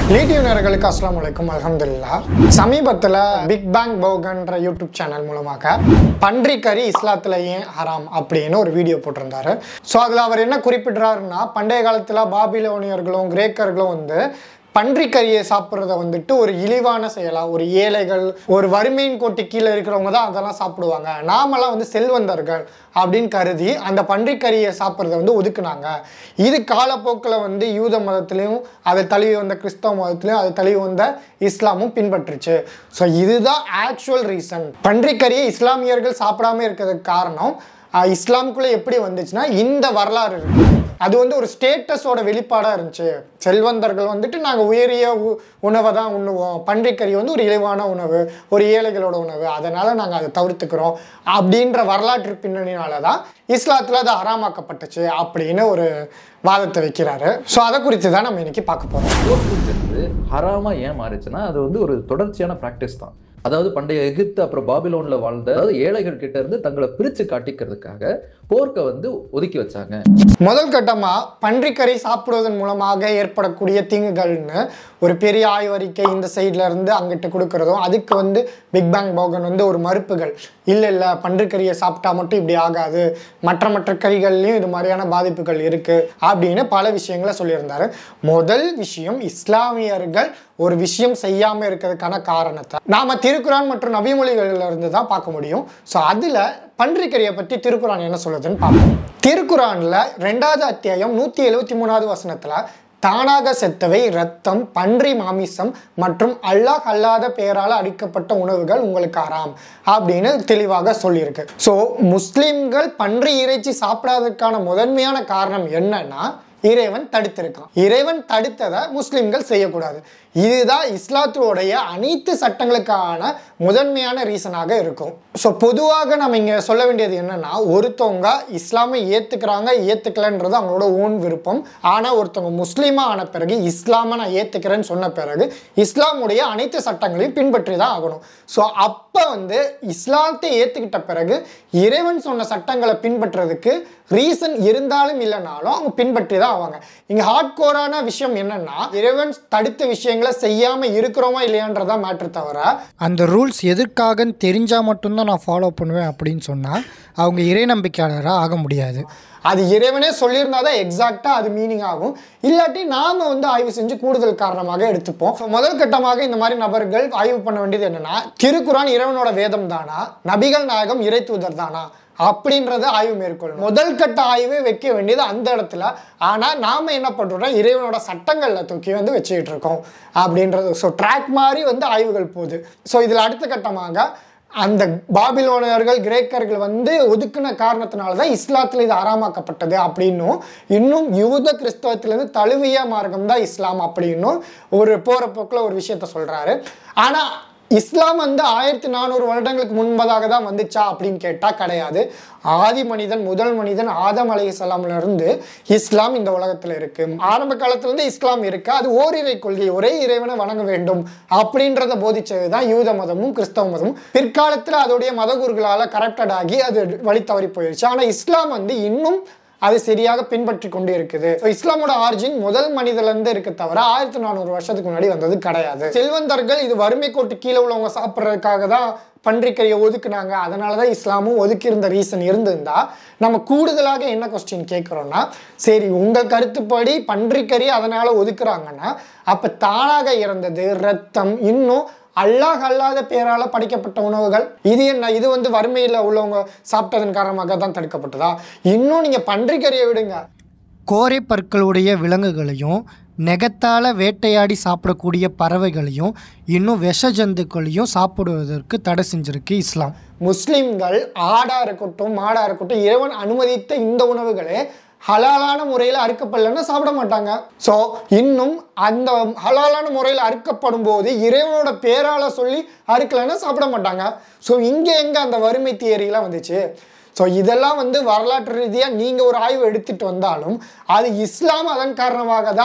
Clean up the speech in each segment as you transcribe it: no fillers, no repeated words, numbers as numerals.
லிடியூ நேயர்களுக்கு அஸ்ஸலாமு அலைக்கும் அல்ஹம்துலில்லாஹ். சமீபத்தில் பிக் பேங் போகன்ற யூடியூப் சேனல் மூலமாக பன்றிக்கறி இஸ்லாத்தில் ஏன் ஹராம் அப்படின்னு ஒரு வீடியோ போட்டிருந்தாரு. ஸோ அதில் அவர் என்ன குறிப்பிடுறாருன்னா, பண்டைய காலத்தில் பாபிலோனியர்களும் கிரேக்கர்களும் பன்றிக்கறியை சாப்பிட்றத ஒரு இழிவான செயலாக, ஒரு ஏழைகள், ஒரு வறுமையின் கோட்டி கீழே இருக்கிறவங்க தான் அதெல்லாம் சாப்பிடுவாங்க, நாமெல்லாம் செல்வந்தர்கள் அப்படின்னு கருதி அந்த பன்றிக்கறியை சாப்பிட்றத ஒதுக்குனாங்க. இது காலப்போக்கில் யூத மதத்திலையும் அதை தழுவி வந்த கிறிஸ்தவ மதத்திலையும் அதை தழுவி வந்த இஸ்லாமும் பின்பற்றுச்சு. ஸோ இதுதான் ஆக்சுவல் ரீசன். பன்றிக்கறியை இஸ்லாமியர்கள் சாப்பிடாம இருக்கிறதுக்கு காரணம் இஸ்லாமுக்குள்ளே எப்படி வந்துச்சுன்னா இந்த வரலாறு இருக்கு. அது ஒரு ஸ்டேட்டஸோட வெளிப்பாடாக இருந்துச்சு. செல்வந்தர்கள் நாங்கள் உயரிய உணவை தான் உண்ணுவோம், பன்றிக்கறி ஒரு இழிவான உணவு, ஒரு ஏழைகளோட உணவு, அதனால் நாங்கள் அதை தவிர்த்துக்கிறோம் அப்படின்ற வரலாற்று பின்னணியினால தான் இஸ்லாத்தில் அது ஹராமாக்கப்பட்டுச்சு அப்படின்னு ஒரு வாதத்தை வைக்கிறாரு. ஸோ அதை குறித்து தான் நம்ம இன்னைக்கு பார்க்க போகிறோம். ஹராமா ஏன் மாறிச்சுன்னா அது ஒரு தொடர்ச்சியான ப்ராக்டிஸ் தான். அதாவது பண்டைய எகிப்து அப்புறம் பாபிலோன்ல வாழ்ந்த ஏழைகள் கிட்ட இருந்து தங்களை பிரிச்சு காட்டிக்கிறதுக்காக போர்க்க ஒதுக்கி வச்சாங்க. முதல் கட்டமா பன்றிக்கறி சாப்பிடுவதன் மூலமாக ஏற்படக்கூடிய தீங்குகள்னு ஒரு பெரிய ஆய்வறிக்கை இந்த சைட்ல இருந்து அங்கிட்டு கொடுக்கறதும், அதுக்கு பிக் பேங் போகன் ஒரு மறுப்புகள், இல்லை பன்றிக்கறியை சாப்பிட்டா மட்டும் இப்படி ஆகாது, மற்ற கறிகள்லையும் இது மாதிரியான பாதிப்புகள் இருக்கு அப்படின்னு பல விஷயங்களை சொல்லியிருந்தாரு. முதல் விஷயம், இஸ்லாமியர்கள் ஒரு விஷயம் செய்யாம இருக்கிறதுக்கான காரணத்தை நாம திருக்குரான் மற்றும் நபிமொழிகள்ல இருந்து தான் பார்க்க முடியும். ஸோ அதுல பன்றிக்கறியை பற்றி திருக்குரான் என்ன சொல்லுதுன்னு பார்ப்போம். திருக்குரான்ல 2வது அத்தியாயம் 173வது வசனத்துல தானாக செத்தவை, இரத்தம், பன்றி மாமிசம் மற்றும் அல்லாஹ் அல்லாத பெயரால் அடிக்கப்பட்ட உணவுகள் உங்களுக்கு ஹராம் அப்படின்னு தெளிவாக சொல்லியிருக்கு. ஸோ முஸ்லிம்கள் பன்றி இறைச்சி சாப்பிடாததுக்கான முதன்மையான காரணம் என்னன்னா, இறைவன் தடுத்திருக்கான். இறைவன் தடுத்ததை முஸ்லிம்கள் செய்யக்கூடாது. இதுதான் இஸ்லாத்தோடைய அனைத்து சட்டங்களுக்கான முதன்மையான ரீசனாக இருக்கும். ஸோ பொதுவாக நம்ம இங்கே சொல்ல வேண்டியது என்னன்னா, ஒருத்தவங்க இஸ்லாமை ஏற்றுக்கலன்றது அவங்களோட ஓன் விருப்பம். ஆனால் ஒருத்தவங்க முஸ்லீமாக ஆன பிறகு இஸ்லாமை நான் ஏற்றுக்கிறேன்னு சொன்ன பிறகு இஸ்லாமுடைய அனைத்து சட்டங்களையும் பின்பற்றி தான் ஆகணும். ஸோ அப்போ இஸ்லாத்தை ஏற்றுக்கிட்ட பிறகு இறைவன் சொன்ன சட்டங்களை பின்பற்றுறதுக்கு ரீசன் இருந்தாலும் இல்லைனாலும் அவங்க பின்பற்றி தான் ஆவாங்க. இங்கே ஹார்ட்கோரான விஷயம் என்னன்னா, இறைவன் தடுத்த விஷயங்களை செய்யாம இருக்கிறோமா இல்லையான்றதான் மேட்ரு தவிர, அந்த ரூல்ஸ் எதற்காகன்னு தெரிஞ்சா மட்டும்தான் நான் ஃபாலோ பண்ணுவேன் அப்படின்னு சொன்னா அவங்க இறை நம்பிக்கையாளராக ஆக முடியாது. அது இறைவனே சொல்லியிருந்தாதான் எக்ஸாக்டா அது மீனிங் ஆகும். இல்லாட்டி நாம ஆய்வு செஞ்சு கூடுதல் காரணமாக எடுத்துப்போம். முதல் கட்டமாக இந்த மாதிரி நபர்கள் ஆய்வு பண்ண வேண்டியது என்னன்னா, திருக்குரான் இறைவனோட வேதம் தானா, நபிகள் நாயகம் இறை தூதர் தானா அப்படின்றத ஆய்வு மேற்கொள்ளும். முதல் கட்ட ஆய்வே வைக்க வேண்டியது அந்த இடத்துல. ஆனா நாம என்ன பண்றோம்னா, இறைவனோட சட்டங்கள்ல தூக்கி வச்சுக்கிட்டு இருக்கோம் அப்படின்றது. ஸோ ட்ராக் மாதிரி ஆய்வுகள் போகுது. ஸோ இதுல அடுத்த கட்டமாக அந்த பாபிலோனியர்கள் கிரேக்கர்கள் ஒதுக்குன காரணத்தினாலதான் இஸ்லாத்துல இது ஆராமாக்கப்பட்டது அப்படின்னும், இன்னும் யூத கிறிஸ்தவத்திலிருந்து தழுவிய மார்க்கம் தான் இஸ்லாம் அப்படின்னும் ஒரு போற போக்குல ஒரு விஷயத்த சொல்றாரு. ஆனா இஸ்லாம் 1400 வருடங்களுக்கு முன்பதாக தான் வந்துச்சா அப்படின்னு கேட்டா கிடையாது. ஆதி மனிதன், முதல் மனிதன் ஆதம் அலைஹிஸ்ஸலாம்ல இருந்து இஸ்லாம் இந்த உலகத்துல இருக்கு. ஆரம்ப காலத்துல இருந்து இஸ்லாம் இருக்கு. அது ஓரிரை கொள்கை, ஒரே இறைவனை வணங்க வேண்டும் அப்படின்றத போதிச்சதுதான் யூத மதமும் கிறிஸ்தவ மதமும். பிற்காலத்துல அதோடைய மதகுருகளால கரப்டட் ஆகி அது வழி தவறி போயிடுச்சு. ஆனா இஸ்லாம் இன்னும் அது சரியாக பின்பற்றி கொண்டு இருக்குது. இஸ்லாமோட ஆரிஜின் முதல் மனிதர்ல இருந்து இருக்க தவிர 1400 வருஷத்துக்கு முன்னாடி வந்தது கிடையாது. செல்வந்தர்கள் இது வறுமை கோட்டு கீழே உள்ளவங்க சாப்பிட்றதுக்காக தான் பன்றிக்கறியை ஒதுக்குனாங்க. அதனாலதான் இஸ்லாமும் ஒதுக்கி இருந்த ரீசன் இருந்திருந்தா, நம்ம கூடுதலாக என்ன கொஸ்டின் கேட்கிறோம்னா, சரி உங்கள் கருத்துப்படி பன்றிக்கறி அதனால ஒதுக்குறாங்கன்னா, அப்ப தானாக இறந்தது, ரத்தம், இன்னும் அல்லாஹ் அல்லாத பேரால படைக்கப்பட்ட உணவுகள் இது என்ன? இது வறுமையில் உள்ளவங்க சாப்பிட்டதன் காரணமாக தான் தடுக்கப்பட்டதா? இன்னும் நீங்க பன்றிக்கறியை விடுங்க, கோரை பற்களுடைய விலங்குகளையும் நெகத்தால் வேட்டையாடி சாப்பிடக்கூடிய பறவைகளையும் இன்னும் விஷ ஜந்துக்களையும் சாப்பிடுவதற்கு தடை செஞ்சிருக்கு இஸ்லாம். முஸ்லிம்கள் ஆடா இருக்கட்டும் மாடா இருக்கட்டும் இறைவன் அனுமதித்த இந்த உணவுகளே ஹலாலான முறையில் அறுக்கப்படலன்னா சாப்பிட மாட்டாங்க. ஸோ இன்னும் அந்த ஹலாலான முறையில் அறுக்கப்படும் போது இறைவனோட பேரால சொல்லி அறுக்கலைன்னா சாப்பிட மாட்டாங்க. ஸோ இங்கே எங்கே அந்த வறுமை தியரிலாம் வந்துச்சு? ஸோ இதெல்லாம் வரலாற்று ரீதியாக நீங்கள் ஒரு ஆய்வு எடுத்துகிட்டு வந்தாலும் அது இஸ்லாம் அதன் காரணமாக தான்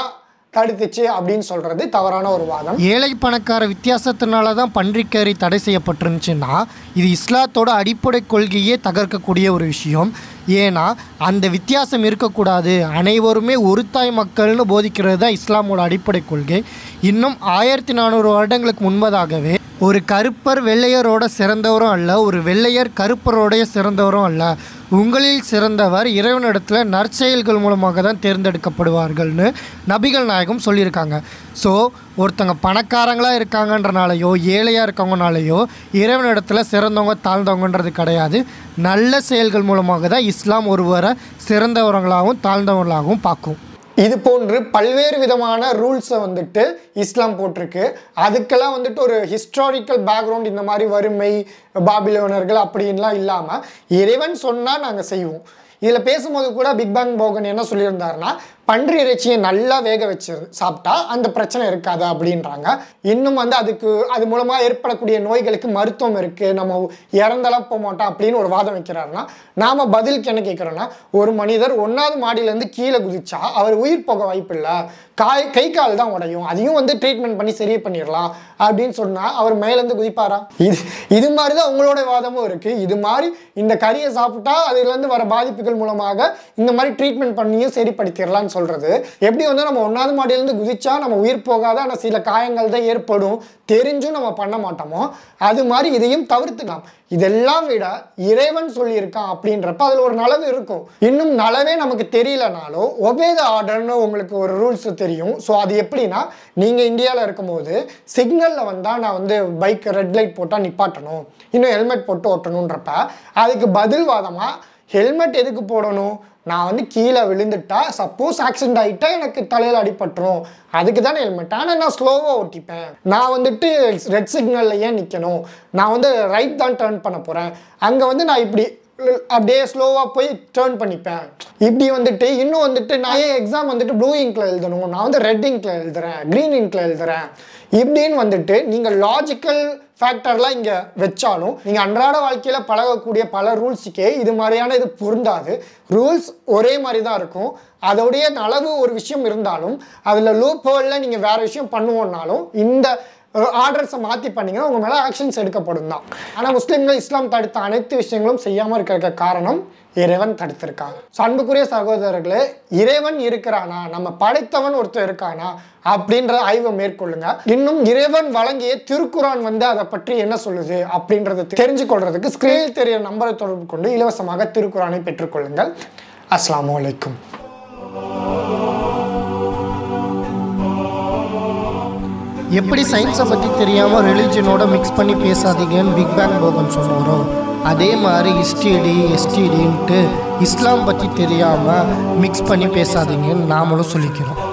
தடுத்துச்சு அப்படின்னு சொல்கிறது தவறான ஒரு வாதம். ஏழை பணக்கார வித்தியாசத்தினால தான் பன்றிக்கறி தடை செய்யப்பட்டிருந்துச்சுன்னா இது இஸ்லாத்தோட அடிப்படை கொள்கையே தகர்க்கக்கூடிய ஒரு விஷயம். ஏன்னா அந்த வித்தியாசம் இருக்கக்கூடாது, அனைவருமே ஒரு தாய் மக்கள்னு போதிக்கிறது தான் இஸ்லாமோட அடிப்படை கொள்கை. இன்னும் 1400 வருடங்களுக்கு முன்பதாகவே ஒரு கருப்பர் வெள்ளையரோட சிறந்தவரும் அல்ல, ஒரு வெள்ளையர் கருப்பரோடைய சிறந்தவரும் அல்ல, உங்களில் சிறந்தவர் இறைவனிடத்தில் நற்செயல்கள் மூலமாக தான் தேர்ந்தெடுக்கப்படுவார்கள்னு நபிகள் நாயகம் சொல்லியிருக்காங்க. ஸோ ஒருத்தங்க பணக்காரங்களாக இருக்காங்கன்றனாலையோ ஏழையாக இருக்கவங்கனாலையோ இறைவனிடத்தில் சிறந்தவங்க தாழ்ந்தவங்கன்றது கிடையாது. நல்ல செயல்கள் மூலமாக தான் இஸ்லாம் ஒருவரை சிறந்தவர்களாகவும் தாழ்ந்தவர்களாகவும் பார்க்கும். இது போன்று பல்வேறு விதமான ரூல்ஸை வந்துட்டு இஸ்லாம் போட்டிருக்கு. அதுக்கெல்லாம் வந்துட்டு ஒரு ஹிஸ்டாரிக்கல் பேக்ரவுண்ட், இந்த மாதிரி வறுமை பாபிலோனர்கள் அப்படின்லாம் இல்லாமல் இறைவன் சொன்னால் நாங்கள் செய்வோம். இதில் பேசும்போது கூட பிக் பேங் போகன் என்ன சொல்லியிருந்தாருன்னா, பன்றி இறைச்சியை நல்லா வேக வச்சு சாப்பிட்டா அந்த பிரச்சனை இருக்காது அப்படின்றாங்க. இன்னும் வந்து அது மூலமாக ஏற்படக்கூடிய நோய்களுக்கு மருத்துவம் இருக்குது, நம்ம இறந்தெல்லாம் போக மாட்டோம் அப்படின்னு ஒரு வாதம் வைக்கிறாருன்னா, நாம் பதிலுக்கு என்ன கேட்குறோன்னா, ஒரு மனிதர் 1வது மாடியிலேருந்து கீழே குதிச்சா அவர் உயிர் போக வாய்ப்பு இல்லை, கை கால் தான் உடையும், அதையும் வந்து ட்ரீட்மெண்ட் பண்ணி சரி பண்ணிடலாம் அப்படின்னு சொன்னால் அவர் மேலேருந்து குதிப்பாரா? இது மாதிரி தான் உங்களோட வாதமும் இருக்குது. இது மாதிரி இந்த கறியை சாப்பிட்டா அதுலேருந்து வர பாதிப்புகள் மூலமாக இந்த மாதிரி ட்ரீட்மெண்ட் பண்ணியும் சரிப்படுத்திடலான்னு சொல்கிறது. எப்படி வந்து நம்ம 1வது மாடியிலேருந்து குதிச்சா நம்ம உயிர் போகாத, ஆனால் சில காயங்கள் தான் ஏற்படும், தெரிஞ்சும் நம்ம பண்ண மாட்டோமோ, அது மாதிரி இதையும் தவிர்த்துக்கலாம். இதெல்லாம் விட இறைவன் சொல்லியிருக்கான் அப்படின்றப்ப அதில் ஒரு நலவு இருக்கும். இன்னும் நலவே நமக்கு தெரியலனாலும் ஒபே த ஆர்டர்னு உங்களுக்கு ஒரு ரூல்ஸ் தெரியும். ஸோ அது எப்படின்னா, நீங்கள் இந்தியாவில் இருக்கும்போது சிக்னலில் வந்தால் நான் வந்து பைக் ரெட் லைட் போட்டால் நிப்பாட்டணும், இன்னும் ஹெல்மெட் போட்டு ஓட்டணுன்றப்ப அதுக்கு பதில் வாதமாக ஹெல்மெட் எதுக்கு போடணும், நான் வந்து கீழே விழுந்துட்டா சப்போஸ் ஆக்சிடென்ட் ஆகிட்டா எனக்கு தலையில் அடிபட்டுரும், அதுக்கு தானே ஹெல்மெட், ஆனால் நான் ஸ்லோவாக ஓட்டிப்பேன், நான் வந்துட்டு ரெட் சிக்னலில் ஏன் நிற்கணும், நான் வந்து ரைட் தான் டேர்ன் பண்ண போகிறேன், அங்கே வந்து நான் இப்படி அப்படியே ஸ்லோவாக போய் டேர்ன் பண்ணிப்பேன், இப்படி வந்துட்டு இன்னும் வந்துட்டு நான் எக்ஸாம் வந்துட்டு ப்ளூ இங்கில் எழுதணும், நான் வந்து ரெட் இங்கில் எழுதுறேன், க்ரீன் இங்கில் எழுதுறேன், இப்படின்னு வந்துட்டு நீங்கள் லாஜிக்கல் ஃபேக்டர்லாம் இங்கே வச்சாலும் நீங்கள் அன்றாட வாழ்க்கையில் பழகக்கூடிய பல ரூல்ஸுக்கே இது மாதிரியான இது பொருந்தாது. ரூல்ஸ் ஒரே மாதிரி தான் இருக்கும். அதோடைய அளவு ஒரு விஷயம் இருந்தாலும் அதில் லூப் ஹோலில் நீங்கள் வேறு விஷயம் பண்ணுவோன்னாலும் இந்த ஆர்டர்ஸை மாற்றி பண்ணிங்கன்னா உங்கள் மேலே ஆக்ஷன்ஸ் எடுக்கப்படும் தான். ஆனால் முஸ்லீம்கள் இஸ்லாம் தடுத்த அனைத்து விஷயங்களும் செய்யாமல் இருக்கிற காரணம் இறைவன் தடுத்திருக்காங்க. அன்புக்குரிய சகோதரர்களே, இறைவன் இருக்கிறானா, நம்ம படைத்தவன் ஒருத்தர் இருக்கானா அப்படின்ற ஆய்வை மேற்கொள்ளுங்க. இன்னும் இறைவன் வழங்கிய திருக்குரான் வந்து அதை பற்றி என்ன சொல்லுது அப்படின்றத தெரிஞ்சு கொள்றதுக்கு ஸ்கிரீனில் தெரிய நம்பரை தொடர்பு கொண்டு இலவசமாக திருக்குரானை பெற்றுக்கொள்ளுங்கள். அஸ்ஸலாமு அலைக்கும். எப்படி சயின்ஸை பற்றி தெரியாமல் ரிலிஜனோட மிக்ஸ் பண்ணி பேசாதீங்கன்னு பிக் பேங் போகன் சொன்னாரோ, அதே மாதிரி எஸ்டிடின்ட்டு இஸ்லாம் பற்றி தெரியாமல் மிக்ஸ் பண்ணி பேசாதீங்கன்னு நாமளும் சொல்லிக்கிறோம்.